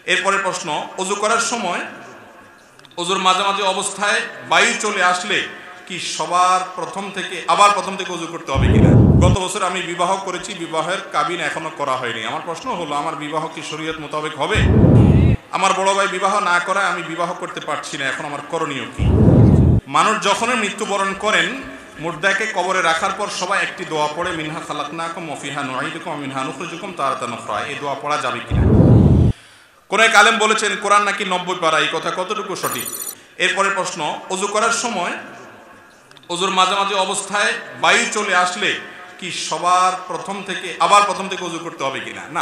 এরপরের প্রশ্ন, ওযু করার সময় ওযুর মাঝামাঝি অবস্থায় বায়ু চলে আসলে কি আবার প্রথম থেকে ওযু করতে হবে কিনা? গত বছর আমি বিবাহ করেছি, বিবাহের কাবিন এখনো করা হয়নি। আমার প্রশ্ন হলো, আমার বিবাহ কি শরীয়ত মোতাবেক হবে? আমার বড় ভাই বিবাহ না করায় আমি বিবাহ করতে পারছি না, এখন আমার করণীয় কি? মানুষ যখনই মৃত্যুবরণ করেন, মুর্দাকে কবরে রাখার পর সবাই একটি দোয়া পড়ে, মিনহা খালাকনাকুম ওয়া ফিহা নুঈদুকুম ওয়া মিনহা নুখরিজুকুম তারাতান উখরা। এই দোয়া পড়া যাবে কিনা? কোন এক আলেম বলেছেন কোরআন নাকি 90 পারা। এই কথা কতটুকু সঠিক? এরপরের প্রশ্ন, ওযু করার সময় ওযুর মাঝামাঝি অবস্থায় বায়ু চলে আসলে কি আবার প্রথম থেকে ওযু করতে হবে কিনা? না,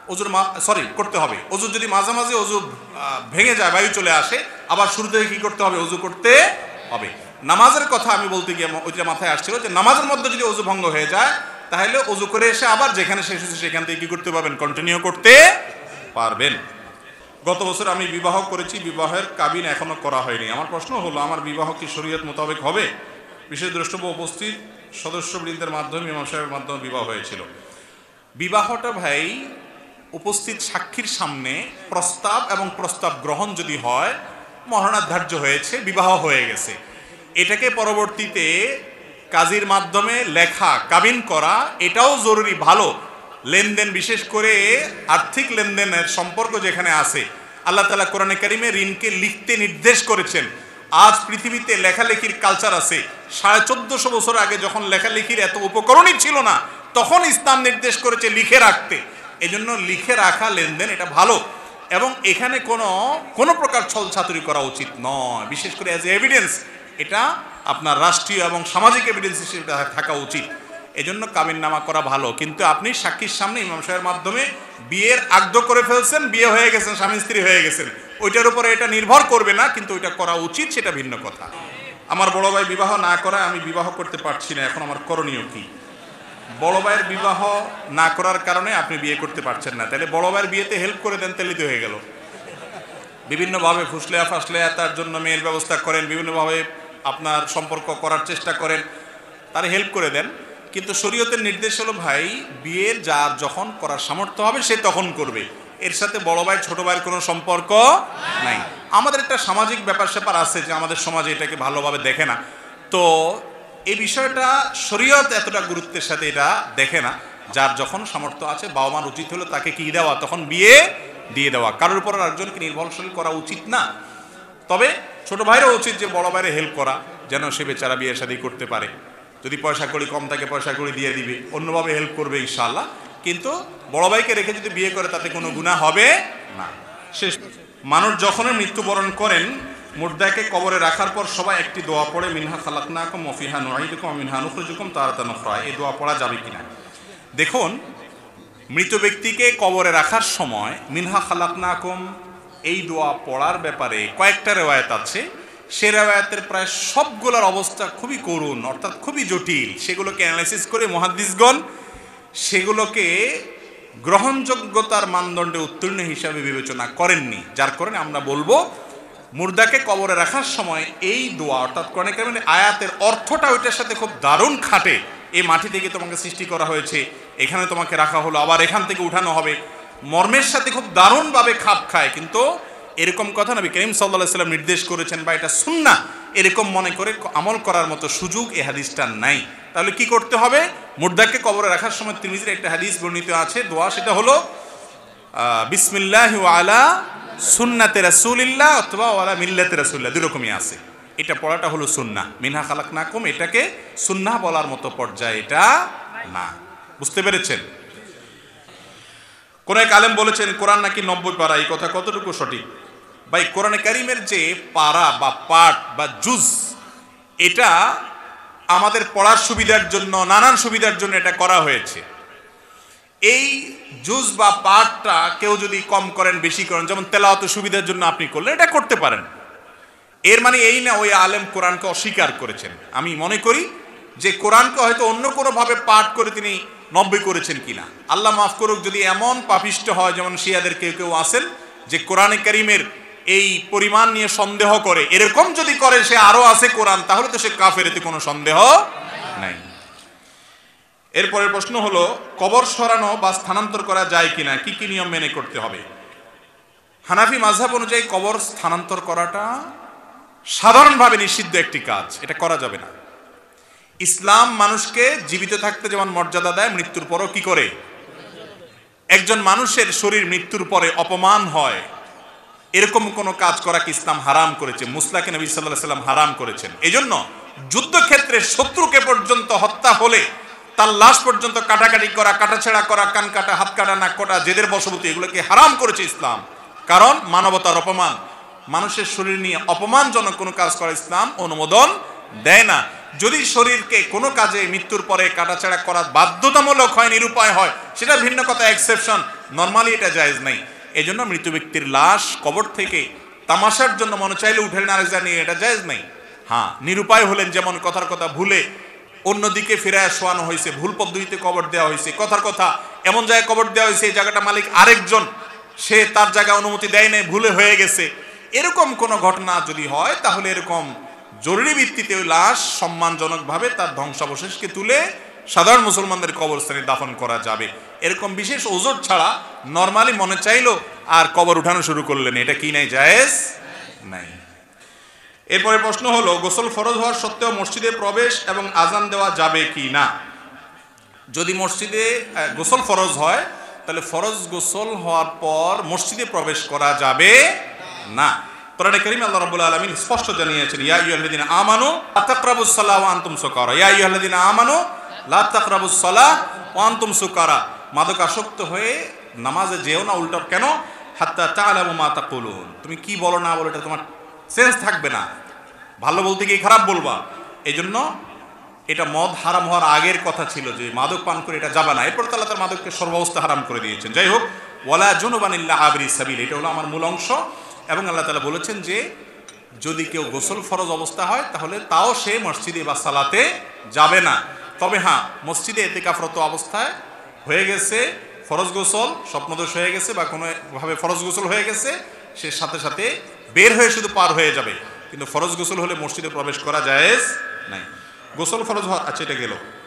করতে হবে। ওযু যদি মাঝামাঝি ওযু ভেঙে যায়, বায়ু চলে আসে, আবার শুরু থেকে কি করতে হবে? ওযু করতে হবে। নামাজের কথা আমি বলতে গিয়ে ওইটা মাথায় আসছিল যে নামাজের মধ্যে যদি ওযু ভঙ্গ হয়ে যায়, তাহলে ওযু করে এসে আবার যেখানে শেষ হয়েছে সেখান থেকে কি করতে পারবেন? কন্টিনিউ করতে পারবেন। গত বছর আমি বিবাহ করেছি, বিবাহের কাবিন এখনো করা হয়নি। আমার প্রশ্ন হলো, আমার বিবাহ কি শরীয়ত মোতাবেক হবে? বিশেষ দ্রষ্টব্য উপস্থিত সদস্যবৃন্দের মাধ্যমে, ইমাম সাহেবের মাধ্যমে বিবাহ হয়েছিল। বিবাহটা ভাই উপস্থিত সাক্ষীর সামনে প্রস্তাব এবং প্রস্তাব গ্রহণ যদি হয়, মহারণার ধার্য হয়েছে, বিবাহ হয়ে গেছে। এটাকে পরবর্তীতে কাজীর মাধ্যমে লেখা কাবিন করা, এটাও জরুরি, ভালো। লেনদেন, বিশেষ করে আর্থিক লেনদেনের সম্পর্ক যেখানে আছে, আল্লাহ তাআলা কোরআনে কারিমে ঋণকে লিখতে নির্দেশ করেছেন। আজ পৃথিবীতে লেখালেখির কালচার আছে। 1450 বছর আগে যখন লেখালেখির এত উপকরণই ছিল না, তখন ইসলাম নির্দেশ করেছে লিখে রাখতে। এজন্য লিখে রাখা লেনদেন এটা ভালো, এবং এখানে কোনো প্রকার ছলছাতুরি করা উচিত নয়। বিশেষ করে অ্যাজ এভিডেন্স এটা আপনার রাষ্ট্রীয় এবং সামাজিক এভিডেন্স হিসেবে থাকা উচিত। এজন্য কাবিননামা করা ভালো, কিন্তু আপনি সাক্ষীর সামনে ইমাম সাহেবের মাধ্যমে বিয়ের আকদ করে ফেলছেন, বিয়ে হয়ে গেছেন, স্বামী স্ত্রী হয়ে গেছেন, ওইটার উপরে এটা নির্ভর করবে না, কিন্তু ওইটা করা উচিত, সেটা ভিন্ন কথা। আমার বড় ভাই বিবাহ না করায় আমি বিবাহ করতে পারছি না, এখন আমার করণীয় কি? বড় ভাইয়ের বিবাহ না করার কারণে আপনি বিয়ে করতে পারছেন না, তাহলে বড় ভাইয়ের বিয়েতে হেল্প করে দেন, তাহলে তো হয়ে গেল। বিভিন্নভাবে ফুসলেয়া ফাসলেয়া তার জন্য মেয়ের ব্যবস্থা করেন, বিভিন্নভাবে আপনার সম্পর্ক করার চেষ্টা করেন, তার হেল্প করে দেন। কিন্তু শরীয়তের নির্দেশ হলো ভাই, বিয়ের যার যখন করার সামর্থ্য হবে সে তখন করবে, এর সাথে বড় ভাই ছোট ভাইয়ের কোনো সম্পর্ক নাই। আমাদের একটা সামাজিক ব্যাপার স্যাপার আছে যে আমাদের সমাজে এটাকে ভালোভাবে দেখে না, তো এই বিষয়টা শরীয়ত এতটা গুরুত্বের সাথে এটা দেখে না। যার যখন সামর্থ্য আছে, বাবা মার উচিত হলো তাকে কি দেওয়া, তখন বিয়ে দিয়ে দেওয়া। কারোর উপর আরেকজনকে নির্ভরশীল করা উচিত না। তবে ছোট ভাইয়েরও উচিত যে বড় ভাইয়ের হেল্প করা, যেন সে বেচারা বিয়ে শাদী করতে পারে। যদি পয়সা কড়ি কম থাকে, পয়সা কড়ি দিয়ে দিবে, অন্যভাবে হেল্প করবে ইনশাআল্লাহ। কিন্তু বড় ভাইকে রেখে যদি বিয়ে করে, তাতে কোনো গুনাহ হবে না। শেষ, মানুষ যখনই মৃত্যুবরণ করেন, মুর্দাকে কবরে রাখার পর সবাই একটি দোয়া পড়ে, মিনহা খালাকনাকুম ওয়া ফিহা নুঈদুকুম ওয়া মিনহা নুখরিজুকুম তারাতান উখরা। এই দোয়া পড়া যাবে কিনা? দেখুন, মৃত ব্যক্তিকে কবরে রাখার সময় মিনহা খালাকনাকুম এই দোয়া পড়ার ব্যাপারে কয়েকটা রেওয়ায়েত আছে। সে রেওয়ায়েতের প্রায় সবগুলোর অবস্থা খুবই করুণ, অর্থাৎ খুবই জটিল। সেগুলোকে অ্যানালাইসিস করে মুহাদ্দিসগণ সেগুলোকে গ্রহণযোগ্যতার মানদণ্ডে উত্তীর্ণ হিসাবে বিবেচনা করেননি। যার কারণে আমরা বলবো, মুর্দাকে কবরে রাখার সময় এই দোয়া, অর্থাৎ কোরআনে কারিমের আয়াতের অর্থটা ওইটার সাথে খুব দারুণ খাটে। এই মাটি থেকে তোমাকে সৃষ্টি করা হয়েছে, এখানে তোমাকে রাখা হলো, আবার এখান থেকে উঠানো হবে, মর্মের সাথে খুব দারুণভাবে খাপ খায়। কিন্তু এরকম কথা নবী করিম সাল্লাল্লাহু আলাইহি ওয়াসাল্লাম নির্দেশ করেছেন বা এটা সুন্নাহ, এরকম মনে করে আমল করার মতো সুযোগ এই হাদিসটা নাই। তাহলে কি করতে হবে? মুর্দাকে কবরে রাখার সময় তিরমিজির একটা হাদিস বর্ণিত আছে, দোয়া, সেটা হলো বিসমিল্লাহি ওয়া আলা সুন্নাতে রাসূলিল্লাহ অথবা ওয়ালা মিল্লাতে রাসূলিল্লাহ, দুই রকমই আছে। এটা পড়াটা হলো সুন্নাহ। মিনহা খালাকনাকুম এটাকে সুন্নাহ বলার মতো পর্যায়ে এটা না। বুঝতে পেরেছেন? কোন এক আলেম বলেছেন কোরআন নাকি 90 পারা। এই কথা কতটুকু সঠিক? ভাই, কোরআনে কারিমের যে পারা বা পাঠ বা জুজ, এটা আমাদের পড়ার সুবিধার জন্য, নানান সুবিধার জন্য এটা করা হয়েছে। এই জুজ বা পাঠটা কেউ যদি কম করেন, বেশি করেন, যেমন তেলাওয়াতের সুবিধার জন্য আপনি করলেন, এটা করতে পারেন। এর মানে এই না ওই আলেম কোরআনকে অস্বীকার করেছেন। আমি মনে করি যে কোরআনকে হয়তো অন্য কোনোভাবে পাঠ করে তিনি 90 করেছেন কিনা। আল্লাহ মাফ করুক যদি এমন পাপিষ্ট হয়, যেমন শিয়াদের কেউ কেউ আছেন যে কোরআনে কারিমের এই পরিমাণ নিয়ে সন্দেহ করে, এরকম যদি করে সে আরো আছে কোরআন, তাহলে তো সে কাফের, এতে কোনো সন্দেহ নাই। এরপরের প্রশ্ন হলো, কবর সরানো বা স্থানান্তর করা যায় কিনা, কি কি নিয়ম মেনে করতে হবে? হানাফি মাযহাব অনুযায়ী কবর স্থানান্তর করাটা সাধারণভাবে নিষিদ্ধ একটি কাজ, এটা করা যাবে না। ইসলাম মানুষকে জীবিত থাকতে যেমন মর্যাদা দেয়, মৃত্যুর পরও কি করে? একজন মানুষের শরীর মৃত্যুর পরে অপমান হয় এরকম কোন কাজ করা কি ইসলাম হারাম করেছে? মুসলাকে নবী সাল্লাল্লাহু আলাইহি ওয়াসাল্লাম হারাম করেছেন। এজন্য যুদ্ধক্ষেত্রে শত্রুকে পর্যন্ত হত্যা হলে তার লাশ পর্যন্ত কাটাকাটি করা, কাটাছেঁড়া করা, কান কাটা, হাত কাটা, নাক কাটা, জেদের বশবর্তী, এগুলোকে হারাম করেছে ইসলাম। কারণ মানবতার অপমান, মানুষের শরীর নিয়ে অপমানজনক কোনো কাজ করা ইসলাম অনুমোদন দেয় না। যদি শরীরকে কোনো কাজে মৃত্যুর পরে কাটাছেঁড়া করা বাধ্যতামূলক হয়, নিরুপায় হয়, সেটা ভিন্ন কথা, এক্সেপশন। নরমালি এটা জায়েজ নাই। এই জন্য মৃত ব্যক্তির লাশ কবর থেকে তামাশার জন্য মনে চাইলে উঠে না নিয়ে এটা জায়েজ নাই। হ্যাঁ, নিরুপায় হলেন, যেমন কথার কথা ভুলে অন্যদিকে ফিরায় শোয়ানো হয়েছে, ভুল পদ্ধতিতে কবর দেওয়া হয়েছে, কথার কথা এমন জায়গায় কবর দেওয়া হয়েছে এই জায়গাটা মালিক আরেকজন, সে তার জায়গায় অনুমতি দেয় নাই, ভুলে হয়ে গেছে, এরকম কোনো ঘটনা যদি হয় তাহলে এরকম জরুরি ভিত্তিতে ওই লাশ সম্মানজনকভাবে তার ধ্বংসাবশেষকে তুলে সাধারণ মুসলমানদের কবরস্থানে দাফন করা যাবে। এরকম বিশেষ ওজোর ছাড়া নরমালি মনে চাইলো আর কবর উঠানো শুরু করলেন, এটা কি নাই? জায়েজ নাই। এরপরে প্রশ্ন হলো, গোসল ফরজ হওয়ার সত্ত্বেও মসজিদে প্রবেশ এবং আজান দেওয়া যাবে কি না? যদি মসজিদে গোসল ফরজ হয় তাহলে ফরজ গোসল হওয়ার পর মসজিদে প্রবেশ করা যাবে না। কোরআনে কারীমে আল্লাহ রাব্বুল আলামিন স্পষ্ট জানিয়েছেন, ইয়া আইয়ুহাল্লাযীনা আমানু লা তাকরাবুস সালাহ ওয়া আনতুম সুকারা, ইয়া আইয়ুহাল্লাযীনা আমানু লা তাকরাবুস সালাহ ওয়া আনতুম সুকারা, মাদকাসক্ত হয়ে নামাজে যেও না। উল্টো কেন? হাত্তা তা'লামু মা তাকুলুন, তুমি কি বলো না বলো এটা তোমার সেন্স থাকবে না, ভালো বলতে গিয়ে খারাপ বলবা। এই জন্য এটা মদ হারাম হওয়ার আগের কথা ছিল যে মাদক পান করে এটা যাবে না। এরপর তো আল্লাহ তার মাদককে সর্বাবস্থা হারাম করে দিয়েছেন। যাই হোক, ওয়ালা জুনুবান ইল্লা আবরি সাবিল, এটা হলো আমার মূল অংশ। এবং আল্লাহ তাআলা বলেছেন যে যদি কেউ গোসল ফরজ অবস্থা হয় তাহলে তাও সে মসজিদে বা সালাতে যাবে না। তবে হ্যাঁ, মসজিদে ইতিকাফরত অবস্থায় হয়ে গেছে ফরজ গোসল, স্বপ্নদোষ হয়ে গেছে বা কোনোভাবে ফরজ গোসল হয়ে গেছে, সে সাথে সাথে বের হয়ে শুধু পার হয়ে যাবে, কিন্তু ফরজ গোসল হলে মসজিদে প্রবেশ করা জায়েজ নাই। গোসল ফরজ হওয়া, আচ্ছা এটা গেল।